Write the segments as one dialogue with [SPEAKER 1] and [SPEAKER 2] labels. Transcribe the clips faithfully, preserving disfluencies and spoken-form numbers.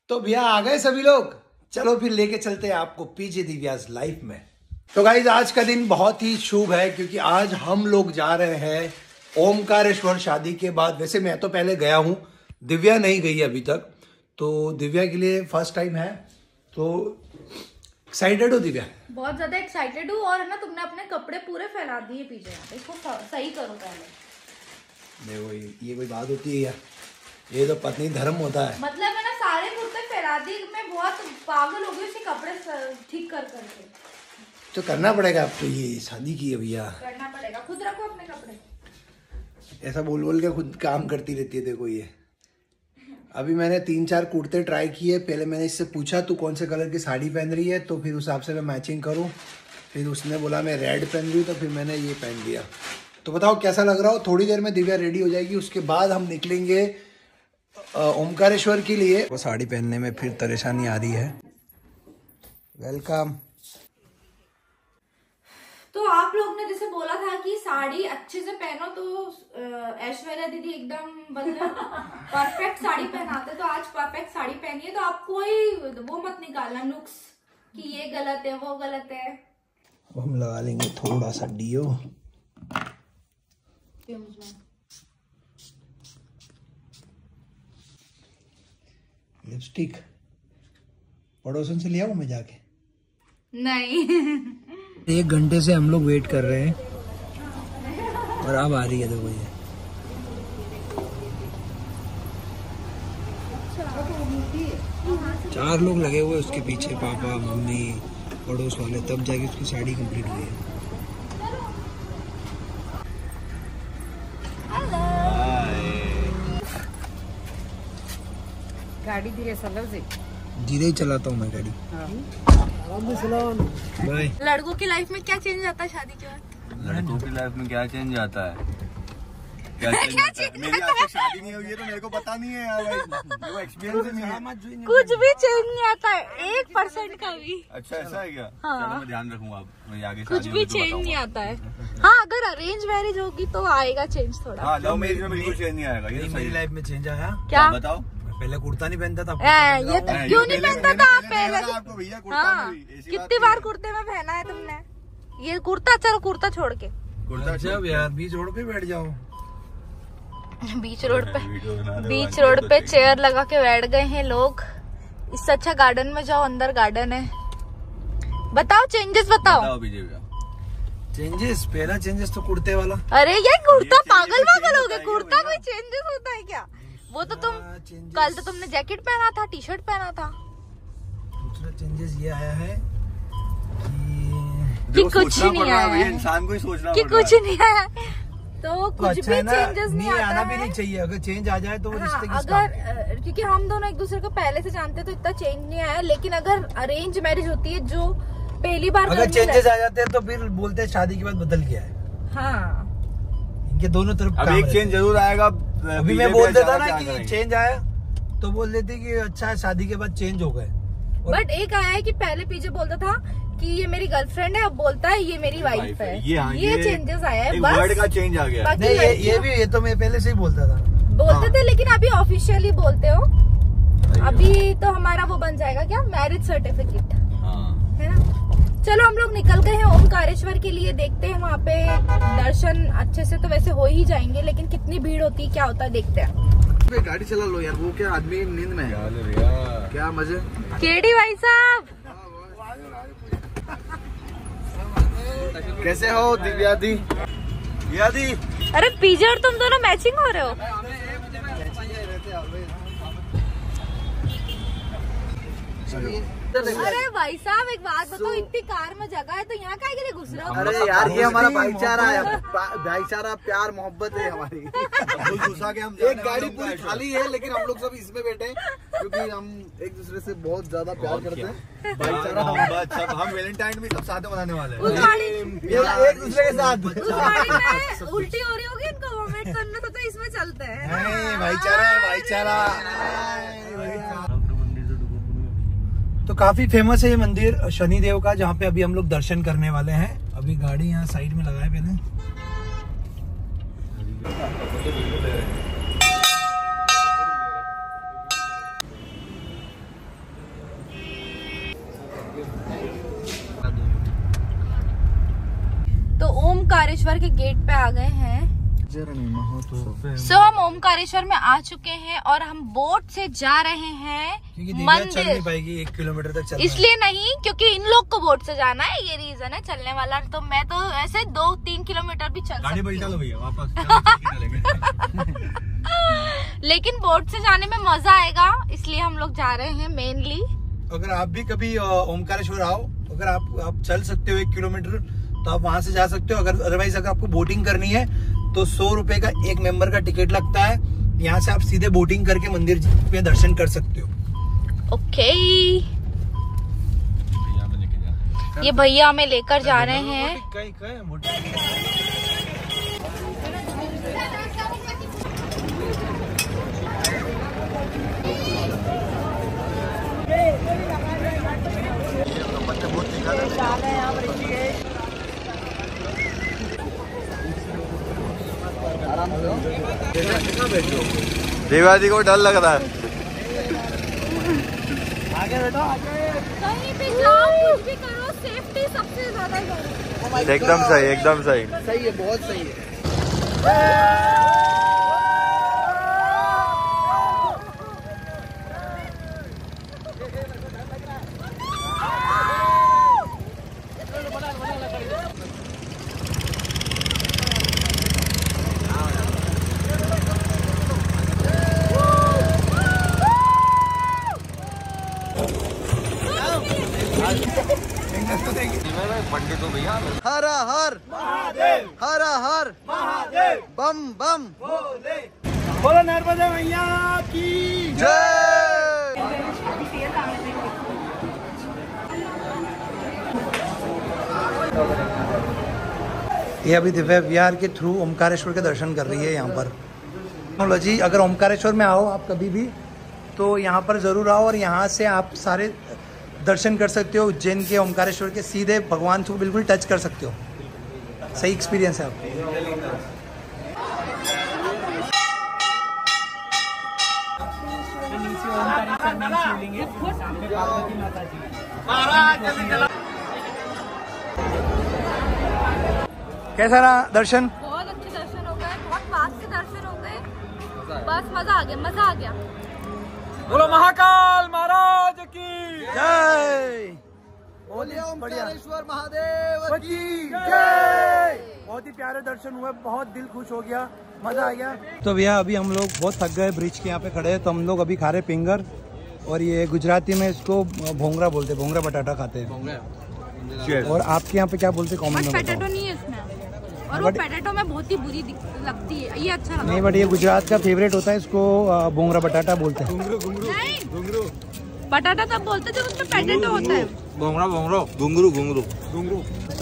[SPEAKER 1] तो भैया आ गए सभी लोग, चलो फिर लेके चलते हैं आपको पीजे दिव्यास लाइफ में। तो गाइज आज का दिन बहुत ही शुभ है क्योंकि आज हम लोग जा रहे हैं ओमकारेश्वर। शादी के बाद, वैसे मैं तो पहले गया हूँ, दिव्या नहीं गई अभी तक, तो दिव्या के लिए फर्स्ट टाइम है। तो एक्साइटेड हो दिव्या?
[SPEAKER 2] बहुत ज्यादा एक्साइटेड हूँ। और है ना, तुमने अपने कपड़े पूरे फैला दिए पीछे, इसको सही करो पहले।
[SPEAKER 1] देखो ये कोई बात होती है यार, ये तो पत्नी धर्म होता है।
[SPEAKER 2] मतलब है ना, सारे कुर्ते फैला दिए, मैं बहुत पागल हो गई उसके कपड़े ठीक कर करके।
[SPEAKER 1] तो करना पड़ेगा, अब तो ये शादी की है भैया,
[SPEAKER 2] करना पड़ेगा। खुद रखो अपने कपड़े।
[SPEAKER 1] ऐसा बोल बोल के खुद काम करती रहती है। देखो ये अभी मैंने तीन चार कुर्ते ट्राई किए। पहले मैंने इससे पूछा तू कौन से कलर की साड़ी पहन रही है, तो फिर उस हिसाब से मैं मैचिंग करूं। फिर उसने बोला मैं रेड पहन रही हूँ, तो फिर मैंने ये पहन लिया। तो बताओ कैसा लग रहा हो? थोड़ी देर में दिव्या रेडी हो जाएगी, उसके बाद हम निकलेंगे ओमकारेश्वर के लिए। वो साड़ी पहनने में फिर परेशानी आ रही है। वेलकम।
[SPEAKER 2] तो आप लोग ने जैसे बोला था कि साड़ी अच्छे से पहनो, तो ऐश्वर्या दीदी एकदम मतलब परफेक्ट साड़ी पहनाते, तो आज परफेक्ट साड़ी पहनिए। तो आप कोई वो मत निकालना नुक्स कि ये गलत है वो गलत है।
[SPEAKER 1] अब हम लगा लेंगे थोड़ा सा डियो। लिपस्टिक पड़ोसन से ले आऊं मैं जाके? नहीं। एक घंटे से हम लोग वेट कर रहे हैं और अब आ रही है। देखो ये चार लोग लगे हुए उसके पीछे, पापा मम्मी पड़ोस वाले, तब जाके उसकी साड़ी कंप्लीट हुई है।
[SPEAKER 2] गाड़ी धीरे चला से
[SPEAKER 1] धीरे ही चलाता हूँ मैं गाड़ी। बाय।
[SPEAKER 2] लड़कों की लाइफ में क्या चेंज आता है शादी के बाद?
[SPEAKER 3] लड़कों की लाइफ में क्या चेंज आता है? क्या चेंज आता है? मेरी आज तक शादी नहीं हुई है तो मेरे को पता नहीं है यार, वो एक्सपीरियंस नहीं है।
[SPEAKER 2] कुछ भी चेंज नहीं आता है, एक परसेंट का भी।
[SPEAKER 3] अच्छा ऐसा है क्या?
[SPEAKER 2] हाँ।
[SPEAKER 3] चलो मैं ध्यान रखूंगा, अब आगे
[SPEAKER 2] कुछ भी चेंज नहीं आता है। हाँ, अगर अरेंज मैरिज होगी तो आएगा चेंज थोड़ा।
[SPEAKER 3] हाँ, लव मैरिज में बिल्कुल चेंज नहीं आएगा। ये
[SPEAKER 1] मेरी लाइफ में चेंज आया।
[SPEAKER 2] क्या
[SPEAKER 3] बताओ?
[SPEAKER 1] पहले कुर्ता नहीं पहनता था।
[SPEAKER 2] ए, ये तो क्यों नहीं पहनता था आप पहले?
[SPEAKER 3] आपको भैया कुर्ता
[SPEAKER 2] हाँ, कितनी बार कुर्ते में पहना है तुमने? ये कुर्ता, चलो कुर्ता छोड़ के
[SPEAKER 3] कुर्ता
[SPEAKER 1] जब यार बीच रोड पे बैठ जाओ।
[SPEAKER 2] बीच रोड पे बीच रोड पे चेयर लगा के बैठ गए हैं लोग। इससे अच्छा गार्डन में जाओ, अंदर गार्डन है। बताओ चेंजेस बताओ।
[SPEAKER 1] चेंजेस, पहला चेंजेस तो कुर्ते वाला।
[SPEAKER 2] अरे ये कुर्ता, पागल पागल हो गए। कुर्ता कोई चेंजेस होता है क्या? वो तो तुम कल तो तुमने जैकेट पहना था, टी शर्ट पहना था।
[SPEAKER 1] दूसरा चेंजेस ये आया है
[SPEAKER 2] कि कुछ नहीं आया,
[SPEAKER 3] इंसान को ही सोचना
[SPEAKER 2] कि कुछ नहीं आया। तो कुछ
[SPEAKER 1] अच्छा
[SPEAKER 2] भी चेंजेस नहीं आता
[SPEAKER 1] आना भी
[SPEAKER 2] है।
[SPEAKER 1] नहीं चाहिए। अगर चेंज आ जाए तो वो रिश्ते
[SPEAKER 2] हाँ,
[SPEAKER 1] किस काम के?
[SPEAKER 2] अगर क्योंकि हम दोनों एक दूसरे को पहले से जानते तो इतना चेंज नहीं आया। लेकिन अगर अरेंज मैरिज होती है जो पहली बार,
[SPEAKER 1] अगर चेंजेस आ जाते हैं तो फिर बोलते हैं शादी के बाद बदल गया है।
[SPEAKER 2] हाँ,
[SPEAKER 1] इनके दोनों तरफ
[SPEAKER 3] अब एक चेंज जरूर आएगा।
[SPEAKER 1] अभी मैं बोल देता ना कि चेंज आया तो बोल देते कि अच्छा शादी के बाद चेंज हो गए।
[SPEAKER 2] बट एक आया है कि पहले पीछे बोलता था कि ये मेरी गर्लफ्रेंड है, अब बोलता है ये मेरी वाइफ है।
[SPEAKER 3] ये,
[SPEAKER 2] ये चेंजेस आया है,
[SPEAKER 3] बस वर्ड का चेंज आ गया।
[SPEAKER 1] नहीं, ये, ये भी ये तो मैं पहले से ही बोलता था।
[SPEAKER 2] बोलते थे, लेकिन अभी ऑफिशियली बोलते हो। अभी तो हमारा वो बन जाएगा क्या, मैरिज सर्टिफिकेट, है ना? चलो हम लोग निकल गए हैं ओमकारेश्वर के लिए। देखते हैं वहाँ पे दर्शन अच्छे से तो वैसे हो ही जाएंगे, लेकिन कितनी भीड़ होती है क्या होता है देखते हैं।
[SPEAKER 1] गाड़ी चला लो यार, वो क्या आदमी नींद में है। क्या मजे।
[SPEAKER 2] केडी भाई साहब
[SPEAKER 3] कैसे हो दिव्या दी? दिव्या दी,
[SPEAKER 2] अरे पीजे और तुम दोनों मैचिंग हो रहे हो। अरे भाई साहब एक बात बताओ, इतनी कार में जगह है तो यहाँ काहे के लिए घुस रहे हो?
[SPEAKER 1] अरे यार ये हमारा भाईचारा है, भाईचारा प्यार मोहब्बत है हमारी।
[SPEAKER 3] घुसा के हम
[SPEAKER 1] एक गाड़ी पूरी खाली है लेकिन हम लोग सब इसमें बैठे हैं क्योंकि हम एक दूसरे से बहुत ज्यादा प्यार करते हैं। भाईचारा
[SPEAKER 3] हम हम वैलेंटाइन भी सब साथ मनाने वाले हैं।
[SPEAKER 2] उस गाड़ी
[SPEAKER 1] एक दूसरे के साथ।
[SPEAKER 2] उस गाड़ी में उल्टी हो रही होगी, इनको वोमिट करना था तो इसमें चलते हैं।
[SPEAKER 1] भाईचारा है, भाईचारा। तो काफी फेमस है ये मंदिर शनिदेव का, जहाँ पे अभी हम लोग दर्शन करने वाले हैं। अभी गाड़ी यहाँ साइड में लगाए पहले।
[SPEAKER 2] ओमकारेश्वर के गेट पे आ गए हैं। सो so, हम ओमकारेश्वर में आ चुके हैं और हम बोट से जा रहे हैं मंदिर।
[SPEAKER 1] चल नहीं पाएगी एक किलोमीटर तक चलना।
[SPEAKER 2] इसलिए नहीं, क्योंकि इन लोग को बोट से जाना है, ये रीजन है चलने वाला। तो मैं तो ऐसे दो तीन किलोमीटर भी चल
[SPEAKER 3] गाड़ी
[SPEAKER 2] सकती हूँ।
[SPEAKER 3] भैया वापस
[SPEAKER 2] लेकिन बोट से जाने में मजा आएगा, इसलिए हम लोग जा रहे हैं मेनली।
[SPEAKER 1] अगर आप भी कभी ओमकारेश्वर आओ, अगर आप आप चल सकते हो एक किलोमीटर तो आप वहां से जा सकते हो। अगर अदरवाइज अगर आपको बोटिंग करनी है तो सौ रुपए का एक मेंबर का टिकट लगता है। यहाँ से आप सीधे बोटिंग करके मंदिर में दर्शन कर सकते हो।
[SPEAKER 2] ओके, ये भैया हमें लेकर जा रहे हैं।
[SPEAKER 3] देवाजी को डर लग रहा है।
[SPEAKER 1] आगे बैठो, आगे।
[SPEAKER 2] कहीं भी जाओ, कुछ भी करो, सेफ्टी सबसे ज्यादा जरूरी है।
[SPEAKER 3] एकदम सही, एकदम सही
[SPEAKER 1] सही है, बहुत सही है।
[SPEAKER 3] पंडित हो भैया।
[SPEAKER 1] हर हर महादेव, हर हर महादेव, बम बम भोले, बोलो नर्मदा मैया की जय। ये अभी दिव्या विहार के थ्रू ओमकारेश्वर के दर्शन कर रही है यहाँ पर। टेक्नोलॉजी, अगर ओमकारेश्वर में आओ आप कभी भी तो यहाँ पर ज़रूर आओ और यहाँ से आप सारे दर्शन कर सकते हो। उज्जैन के ओमकारेश्वर के सीधे भगवान को बिल्कुल टच कर सकते हो। सही एक्सपीरियंस है आपको। कैसा रहा दर्शन?
[SPEAKER 2] बहुत अच्छे दर्शन हो गए, बहुत पास से दर्शन हो गए, बस मजा आ गया, मजा आ गया।
[SPEAKER 3] बोलो महाकाल महाराज की
[SPEAKER 1] जय, बोलिए ओमकारेश्वर महादेव की जय। बहुत ही प्यारे दर्शन हुए, बहुत दिल खुश हो गया, मजा आ गया। तो भैया अभी हम लोग बहुत थक गए, ब्रिज के यहाँ पे खड़े हैं, तो हम लोग अभी खा रहे पिंगर, और ये गुजराती में इसको भोंगरा बोलते हैं, भोंगरा बटाटा खाते हैं। और आपके यहाँ पे क्या बोलते हैं कॉमन में?
[SPEAKER 2] पोटैटो नहीं है इसमें, और वो पोटैटो में बहुत ही बुरी लगती है, ये अच्छा लगता
[SPEAKER 1] नहीं, बट ये गुजरात का फेवरेट होता है, इसको भोंगरा बटाटा बोलते हैं।
[SPEAKER 2] नहीं, बटाटा तब बोलते जब उसमें पोटैटो होता है।
[SPEAKER 3] भोंगरा भोंगरो घुंगरू घुंगरू घुंगरू।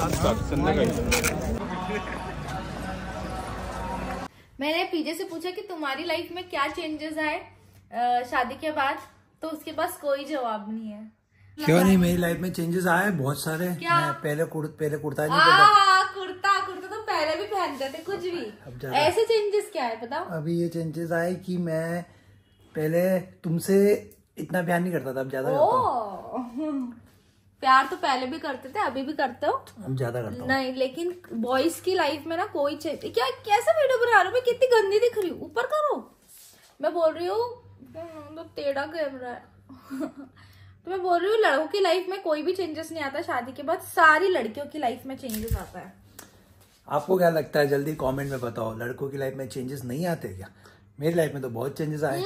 [SPEAKER 2] मैंने पीजे से पूछा कि तुम्हारी लाइफ में क्या चेंजेस आए शादी के बाद, तो उसके पास कोई जवाब नहीं है।
[SPEAKER 1] क्यों नहीं, मेरी लाइफ में चेंजेस आए बहुत सारे।
[SPEAKER 2] क्या?
[SPEAKER 1] मैं पहले कुर, पहले कुर्ता नहीं
[SPEAKER 2] पहनता।
[SPEAKER 1] पहनता।
[SPEAKER 2] कुर्ता कुर्ता तो पहले भी पहनते थे, कुछ भी। ऐसे चेंजेस क्या है बताओ?
[SPEAKER 1] अभी ये चेंजेस आए कि मैं पहले तुमसे इतना प्यार नहीं करता था, अब ज्यादा करता हूं।
[SPEAKER 2] प्यार तो पहले भी करते थे, अभी भी करते हो?
[SPEAKER 1] अब ज्यादा करता हूं।
[SPEAKER 2] नहीं, लेकिन बॉयज की लाइफ में ना कोई चाहिए। क्या कैसा वीडियो बना रहा हूँ मैं, कितनी गंदी दिख रही हूँ, ऊपर करो। मैं बोल रही हूँ तो टेढ़ा कैमरा है। तो मैं बोल रही हूँ लड़कों की लाइफ में कोई भी चेंजेस नहीं आता, शादी के बाद सारी लड़कियों की लाइफ में चेंजेस आता है।
[SPEAKER 1] आपको क्या लगता है, जल्दी कमेंट में बताओ, लड़कों की लाइफ में चेंजेस नहीं आते क्या? मेरी लाइफ में तो बहुत चेंजेस आए,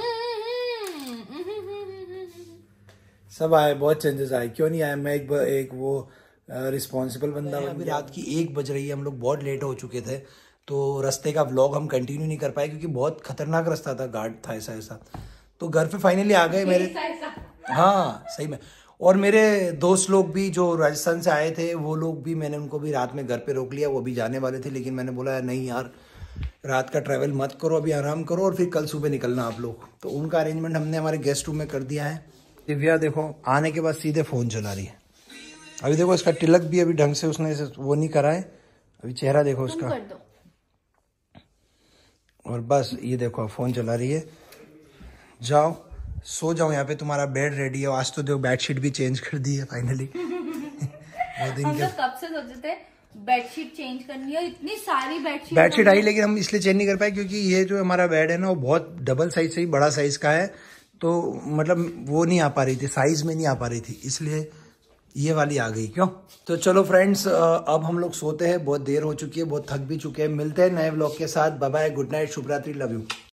[SPEAKER 1] सब आए, बहुत चेंजेस आए। क्यों नहीं आए? मैं एक एक वो रिस्पॉन्सिबल बंदा। अभी रात की एक बज रही है, हम लोग बहुत लेट हो चुके थे, तो रास्ते का व्लॉग हम कंटिन्यू नहीं कर पाए क्योंकि बहुत खतरनाक रास्ता था, घाट था ऐसा ऐसा। तो घर पे फाइनली आ गए मेरे। हाँ सही में। और मेरे दोस्त लोग भी जो राजस्थान से आए थे, वो लोग भी, मैंने उनको भी रात में घर पे रोक लिया। वो भी जाने वाले थे, लेकिन मैंने बोला नहीं यार, रात का ट्रैवल मत करो, अभी आराम करो और फिर कल सुबह निकलना आप लोग। तो उनका अरेंजमेंट हमने हमारे गेस्ट रूम में कर दिया है। दिव्या देखो आने के बाद सीधे फ़ोन चला रही है। अभी देखो इसका तिलक भी अभी ढंग से उसने वो नहीं करा है, अभी चेहरा देखो उसका। और बस ये देखो फ़ोन चला रही है। जाओ सो जाओ, यहाँ पे तुम्हारा बेड रेडी है। आज तो देखो बेडशीट भी चेंज कर दी है फाइनली।
[SPEAKER 2] हम तो कब से सोचे थे बेडशीट चेंज करनी है, इतनी सारी बेडशीट
[SPEAKER 1] बेडशीट आई, लेकिन हम इसलिए चेंज नहीं कर पाए क्योंकि ये जो हमारा बेड है ना वो बहुत डबल साइज से ही बड़ा साइज का है, तो मतलब वो नहीं आ पा रही थी, साइज में नहीं आ पा रही थी, इसलिए ये वाली आ गई। क्यों? तो चलो फ्रेंड्स, अब हम लोग सोते हैं, बहुत देर हो चुकी है, बहुत थक भी चुके हैं। मिलते हैं नए व्लॉग के साथ। बाय बाय, गुड नाइट, शुभ रात्रि, लव यू।